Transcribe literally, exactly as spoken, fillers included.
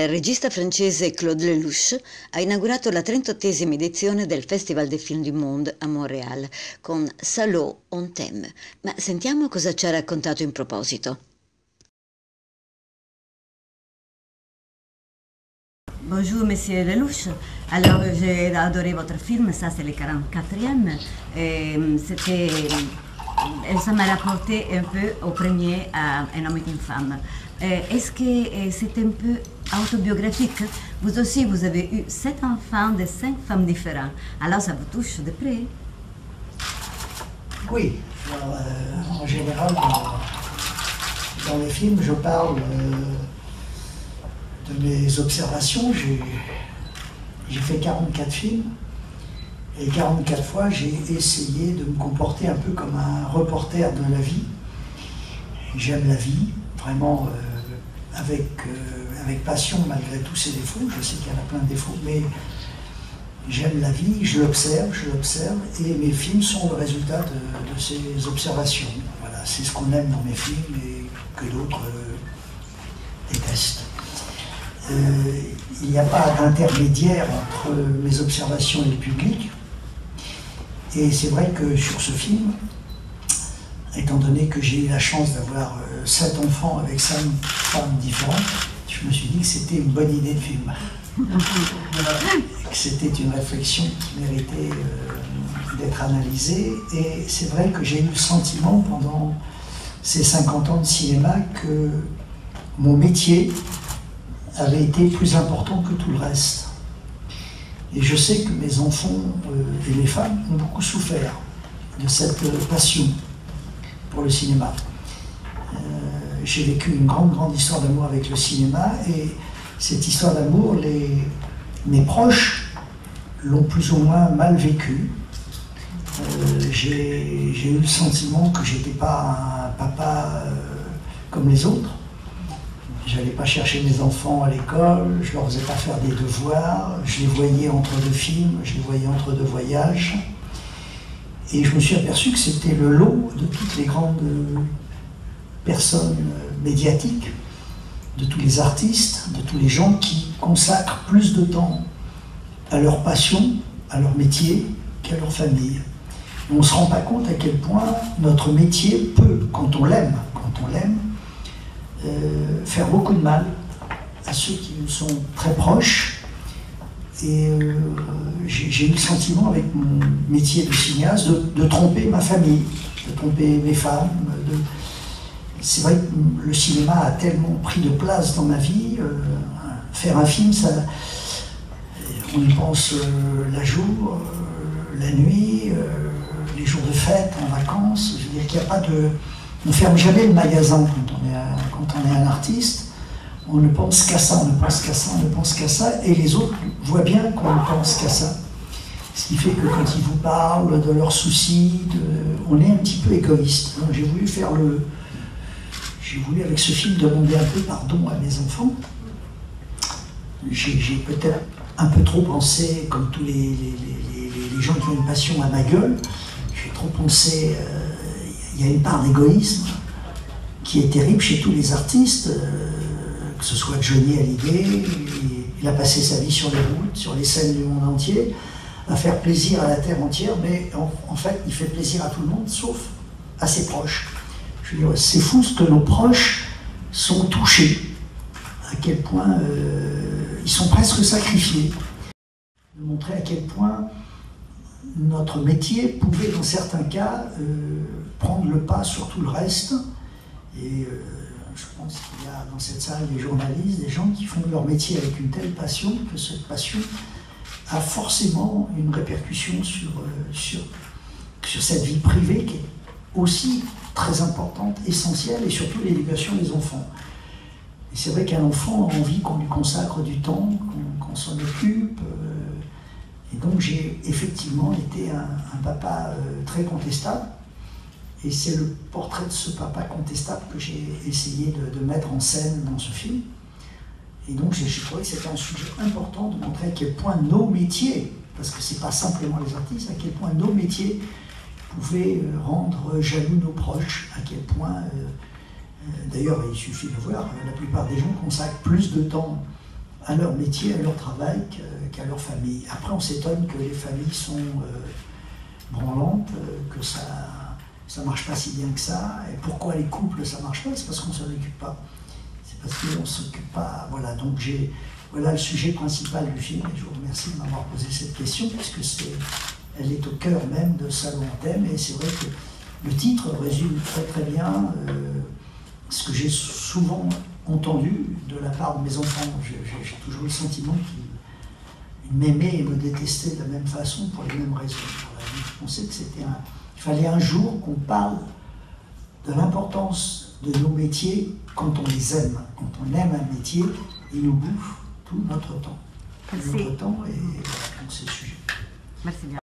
Il regista francese Claude Lelouch ha inaugurato la trentottesima edizione del Festival des Films du Monde a Montréal con Salaud on t'aime. Ma sentiamo cosa ci ha raccontato in proposito. Bonjour Monsieur Lelouch, alors j'ai adoré votre film, ça c'est le quarante-quatrième, et c'était, ça m'a rapporté un peu au premier à Un homme et une femme. Est-ce que c'est un peu autobiographique? Vous aussi, vous avez eu sept enfants de cinq femmes différentes, alors ça vous touche de près? Oui, alors, euh, en général, dans, dans les films, je parle euh, de mes observations. J'ai fait quarante-quatre films, et quarante-quatre fois, j'ai essayé de me comporter un peu comme un reporter de la vie. J'aime la vie, vraiment euh, avec, euh, avec passion, malgré tous ses défauts. Je sais qu'il y en a plein de défauts, mais j'aime la vie, je l'observe, je l'observe, et mes films sont le résultat de, de ces observations. Voilà, c'est ce qu'on aime dans mes films et que d'autres euh, détestent. Euh, il n'y a pas d'intermédiaire entre mes observations et le public, et c'est vrai que sur ce film, étant donné que j'ai eu la chance d'avoir euh, sept enfants avec cinq femmes différentes, je me suis dit que c'était une bonne idée de film. Que c'était une réflexion qui méritait euh, d'être analysée. Et c'est vrai que j'ai eu le sentiment pendant ces cinquante ans de cinéma que mon métier avait été plus important que tout le reste. Et je sais que mes enfants euh, et les femmes ont beaucoup souffert de cette euh, passion pour le cinéma. Euh, j'ai vécu une grande, grande histoire d'amour avec le cinéma, et cette histoire d'amour, les, mes proches l'ont plus ou moins mal vécue. Euh, j'ai eu le sentiment que j'étais pas un papa euh, comme les autres. J'allais pas chercher mes enfants à l'école, je leur faisais pas faire des devoirs, je les voyais entre deux films, je les voyais entre deux voyages. Et je me suis aperçu que c'était le lot de toutes les grandes personnes médiatiques, de tous les artistes, de tous les gens qui consacrent plus de temps à leur passion, à leur métier, qu'à leur famille. Et on ne se rend pas compte à quel point notre métier peut, quand on l'aime, quand on l'aime, euh, faire beaucoup de mal à ceux qui nous sont très proches. Et euh, j'ai eu le sentiment, avec mon métier de cinéaste, de, de tromper ma famille, de tromper mes femmes. De... C'est vrai que le cinéma a tellement pris de place dans ma vie. Euh, faire un film, ça, on y pense euh, la jour, euh, la nuit, euh, les jours de fête, en vacances. Je veux dire qu'il n'y a pas de... On ne ferme jamais le magasin quand on est, un, quand on est un artiste. On ne pense qu'à ça, on ne pense qu'à ça, on ne pense qu'à ça, et les autres voient bien qu'on ne pense qu'à ça. Ce qui fait que quand ils vous parlent de leurs soucis, de... on est un petit peu égoïste. Donc j'ai voulu faire le... J'ai voulu avec ce film demander un peu pardon à mes enfants. J'ai peut-être un peu trop pensé, comme tous les, les, les, les gens qui ont une passion, à ma gueule. J'ai trop pensé, euh, il y a une part d'égoïsme qui est terrible chez tous les artistes. Euh, que ce soit Johnny Hallyday, il a passé sa vie sur les routes, sur les scènes du monde entier, à faire plaisir à la terre entière, mais en, en fait, il fait plaisir à tout le monde, sauf à ses proches. Je veux dire, c'est fou ce que nos proches sont touchés, à quel point euh, ils sont presque sacrifiés. De montrer à quel point notre métier pouvait, dans certains cas, euh, prendre le pas sur tout le reste. Et euh, je pense qu'il y a dans cette salle des journalistes, des gens qui font leur métier avec une telle passion que cette passion a forcément une répercussion sur, euh, sur, sur cette vie privée qui est aussi très importante, essentielle, et surtout l'éducation des enfants. Et c'est vrai qu'un enfant a envie qu'on lui consacre du temps, qu'on qu'on s'en occupe. Euh, et donc j'ai effectivement été un, un papa euh, très contestable. Et c'est le portrait de ce papa contestable que j'ai essayé de, de mettre en scène dans ce film. Et donc j'ai trouvé que c'était un sujet important de montrer à quel point nos métiers, parce que c'est pas simplement les artistes, à quel point nos métiers pouvaient rendre jaloux nos proches, à quel point, euh, euh, d'ailleurs il suffit de voir, la plupart des gens consacrent plus de temps à leur métier, à leur travail, qu'à leur famille. Après, on s'étonne que les familles sont euh, branlantes, que ça ne marche pas si bien que ça. Et pourquoi les couples, ça ne marche pas? C'est parce qu'on ne s'en occupe pas. C'est parce qu'on ne s'occupe pas. Voilà, donc j'ai, voilà le sujet principal du film, et je vous remercie de m'avoir posé cette question, puisque c'est, elle est au cœur même de Salon en thème, et c'est vrai que le titre résume très très bien euh, ce que j'ai souvent entendu de la part de mes enfants. J'ai toujours le sentiment qu'ils m'aimaient et me détestaient de la même façon pour les mêmes raisons. Voilà. Je pensais que c'était un, il fallait un jour qu'on parle de l'importance de nos métiers quand on les aime. Quand on aime un métier, il nous bouffe tout notre temps. Tout notre temps, et voilà, donc c'est le sujet. Merci bien.